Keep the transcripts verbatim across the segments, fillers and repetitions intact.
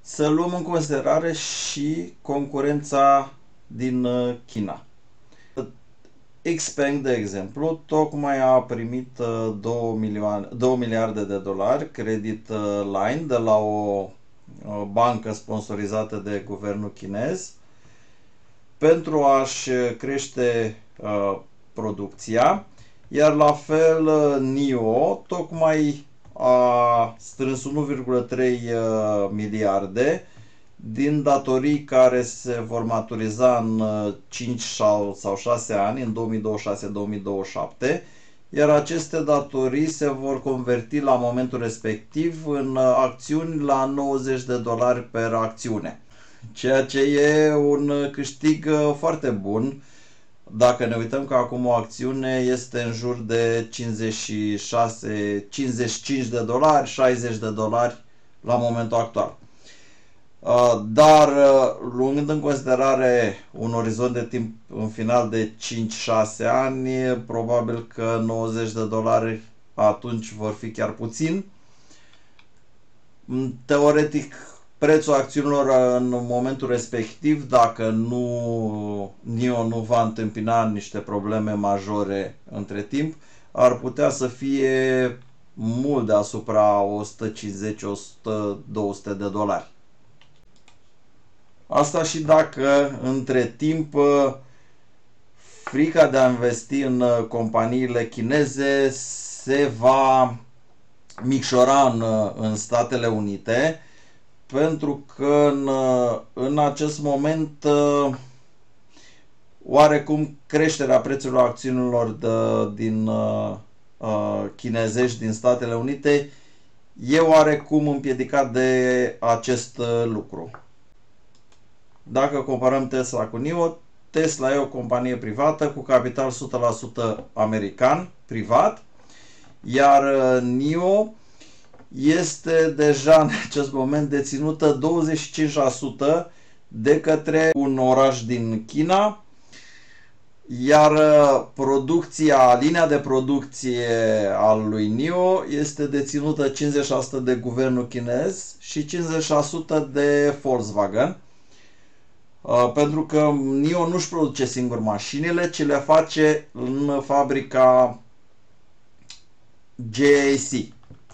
să luăm în considerare și concurența din China. Xpeng, de exemplu, tocmai a primit două milioane, două miliarde de dolari credit line de la o bancă sponsorizată de guvernul chinez pentru a-și crește uh, producția, iar la fel N I O tocmai a strâns unu virgulă trei miliarde din datorii care se vor maturiza în cinci sau șase ani, în două mii douăzeci și șase două mii douăzeci și șapte, iar aceste datorii se vor converti la momentul respectiv în acțiuni la nouăzeci de dolari per acțiune, ceea ce e un câștig foarte bun. Dacă ne uităm că acum o acțiune este în jur de cincizeci și șase cincizeci și cinci de dolari, șaizeci de dolari la momentul actual. Dar luând în considerare un orizont de timp în final de cinci șase ani, probabil că nouăzeci de dolari atunci vor fi chiar puțin. Teoretic, prețul acțiunilor în momentul respectiv, dacă nu N I O nu va întâmpina niște probleme majore între timp, ar putea să fie mult deasupra o sută cincizeci o sută două sute de dolari. Asta și dacă între timp frica de a investi în companiile chineze se va micșora în, în Statele Unite, pentru că în, în acest moment oarecum creșterea prețurilor acțiunilor de, din uh, chinezești din Statele Unite e oarecum împiedicat de acest lucru. Dacă comparăm Tesla cu N I O, Tesla e o companie privată cu capital o sută la sută american, privat, iar N I O este deja în acest moment deținută douăzeci și cinci la sută de către un oraș din China, iar producția, linia de producție al lui N I O este deținută cincizeci la sută de guvernul chinez și cincizeci la sută de Volkswagen, pentru că N I O nu-și produce singur mașinile, ci le face în fabrica G A C,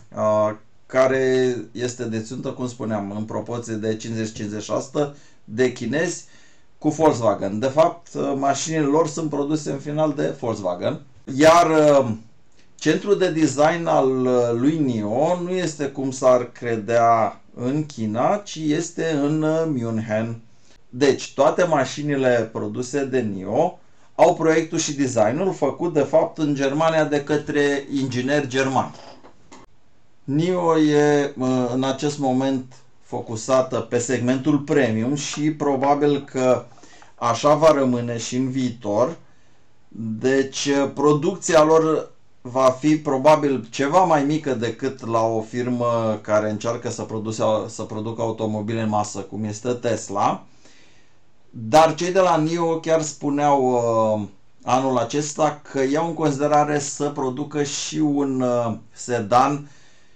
care este deținută, cum spuneam, în proporție de cincizeci cincizeci la sută de chinezi cu Volkswagen. De fapt, mașinile lor sunt produse în final de Volkswagen. Iar centrul de design al lui N I O nu este cum s-ar credea în China, ci este în München. Deci, toate mașinile produse de N I O au proiectul și designul făcut de fapt în Germania de către ingineri germani. N I O e în acest moment focusată pe segmentul premium și probabil că așa va rămâne și în viitor. Deci producția lor va fi probabil ceva mai mică decât la o firmă care încearcă să, produse, să producă automobile în masă, cum este Tesla. Dar cei de la N I O chiar spuneau uh, anul acesta că iau în considerare să producă și un uh, sedan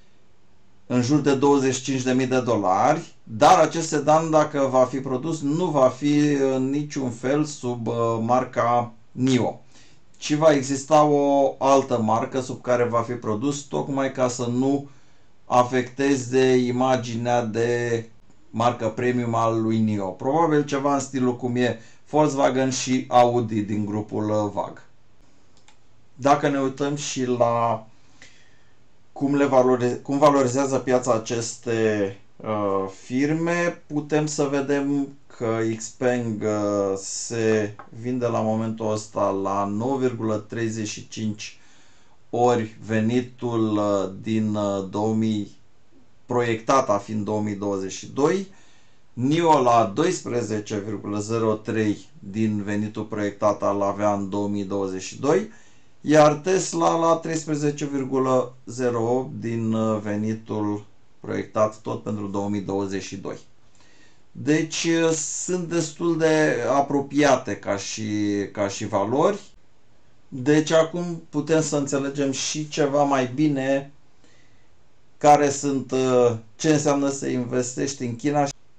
în jur de douăzeci și cinci de mii de dolari, dar acest sedan, dacă va fi produs, nu va fi în niciun fel sub uh, marca N I O, ci va exista o altă marcă sub care va fi produs, tocmai ca să nu afecteze imaginea de marcă premium al lui N I O. Probabil ceva în stilul cum e Volkswagen și Audi din grupul V A G. Dacă ne uităm și la cum, le valorize, cum valorizează piața aceste uh, firme, putem să vedem că Xpeng uh, se vinde la momentul ăsta la nouă virgulă treizeci și cinci ori venitul uh, din uh, două mii, proiectat a fiind două mii douăzeci și doi, N I O la doisprezece virgulă zero trei din venitul proiectat al avea în două mii douăzeci și doi, iar Tesla la treisprezece virgulă zero opt din venitul proiectat tot pentru două mii douăzeci și doi. Deci sunt destul de apropiate ca și, ca și valori. Deci acum putem să înțelegem și ceva mai bine care sunt, ce înseamnă să investești în China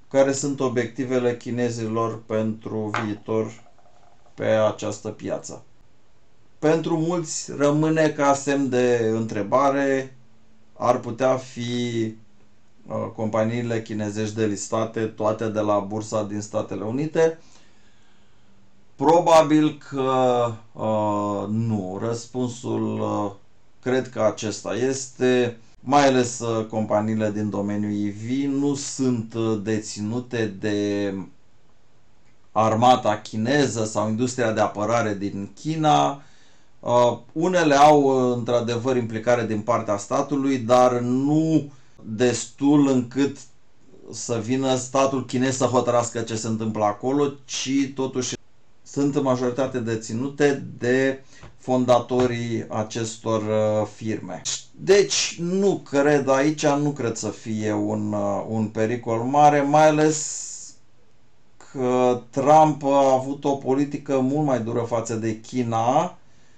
care sunt obiectivele chinezilor pentru viitor pe această piață. Pentru mulți rămâne ca semn de întrebare, ar putea fi uh, companiile chinezești delistate, toate de la bursa din Statele Unite. Probabil că uh, nu. Răspunsul uh, cred că acesta este, mai ales uh, companiile din domeniul E V nu sunt uh, deținute de armata chineză sau industria de apărare din China. Uh, unele au uh, într-adevăr implicare din partea statului, dar nu destul încât să vină statul chinez să hotărască ce se întâmplă acolo, ci totuși sunt în majoritate deținute de fondatorii acestor uh, firme. Deci nu cred aici, nu cred să fie un, uh, un pericol mare, mai ales că Trump a avut o politică mult mai dură față de China,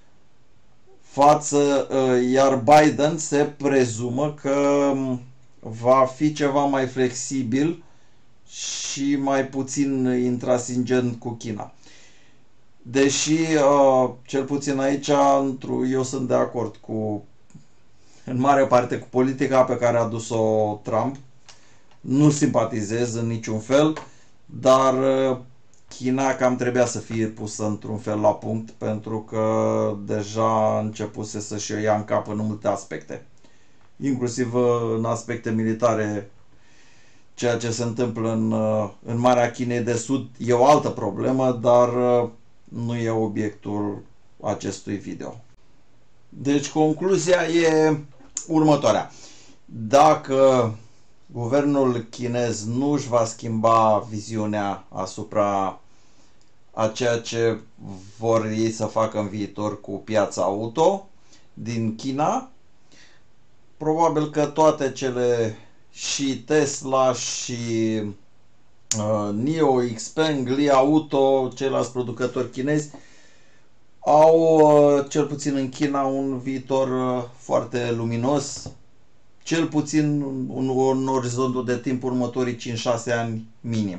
față, iar Biden se prezumă că va fi ceva mai flexibil și mai puțin intransigent cu China. Deși, cel puțin aici, eu sunt de acord cu, în mare parte, cu politica pe care a dus-o Trump. Nu simpatizez în niciun fel, dar China cam trebuia să fie pusă într-un fel la punct, pentru că deja a început să-și o ia în cap în multe aspecte. Inclusiv în aspecte militare, ceea ce se întâmplă în, în Marea Chinei de Sud e o altă problemă, dar nu e obiectul acestui video. Deci concluzia e următoarea. Dacă guvernul chinez nu își va schimba viziunea asupra a ceea ce vor ei să facă în viitor cu piața auto din China, probabil că toate cele și Tesla și uh, NIO, Xpeng, Li Auto, ceilalți producători chinezi, au, uh, cel puțin în China, un viitor uh, foarte luminos, cel puțin în, în orizontul de timp următorii cinci șase ani minim.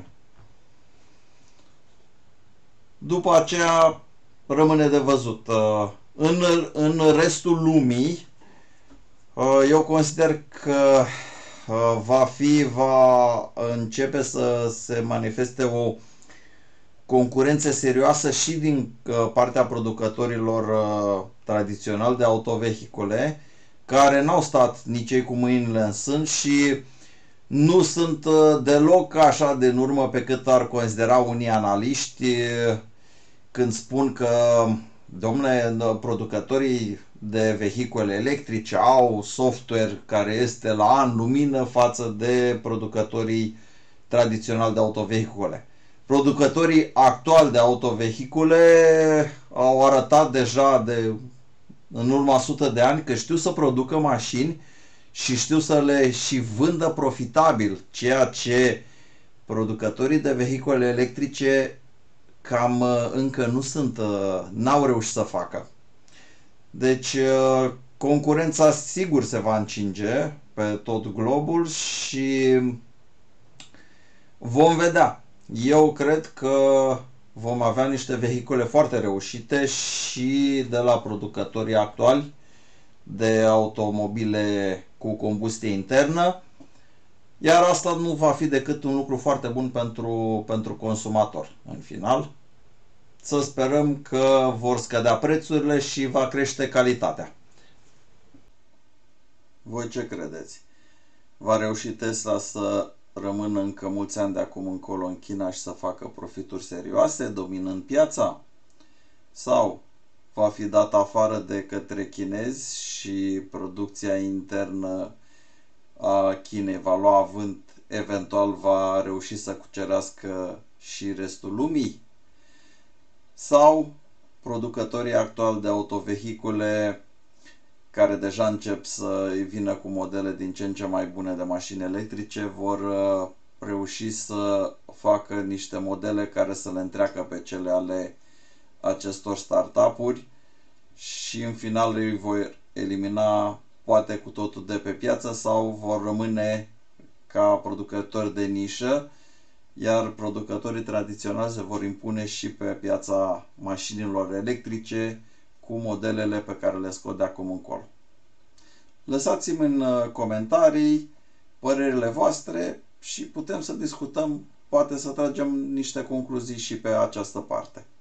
După aceea rămâne de văzut. În, în restul lumii, eu consider că va fi, va începe să se manifeste o concurență serioasă și din partea producătorilor tradiționali de autovehicule, care n-au stat nici ei cu mâinile în sân și nu sunt deloc așa de în urmă pe cât ar considera unii analiști când spun că, domnule, producătorii de vehicule electrice au software care este la an lumină față de producătorii tradiționali de autovehicule. Producătorii actuali de autovehicule au arătat deja de în urma sută de ani că știu să producă mașini și știu să le și vândă profitabil, ceea ce producătorii de vehicule electrice cam încă nu sunt, n-au reușit să facă. Deci concurența sigur se va încinge pe tot globul și vom vedea. Eu cred că vom avea niște vehicule foarte reușite și de la producătorii actuali de automobile cu combustie internă, iar asta nu va fi decât un lucru foarte bun pentru, pentru consumator. În final, să sperăm că vor scădea prețurile și va crește calitatea. Voi ce credeți? Va reuși Tesla să rămână încă mulți ani de acum încolo în China și să facă profituri serioase, dominând piața? Sau va fi dat afară de către chinezi și producția internă a Chinei va lua avânt, eventual va reuși să cucerească și restul lumii? Sau producătorii actuali de autovehicule, care deja încep să vină cu modele din ce în ce mai bune de mașini electrice, vor reuși să facă niște modele care să le întreacă pe cele ale acestor startup-uri și în final îi vor elimina poate cu totul de pe piață sau vor rămâne ca producători de nișă iar producătorii tradiționali se vor impune și pe piața mașinilor electrice cu modelele pe care le scot de acum încolo. Lăsați-mi în comentarii părerile voastre și putem să discutăm, poate să tragem niște concluzii și pe această parte.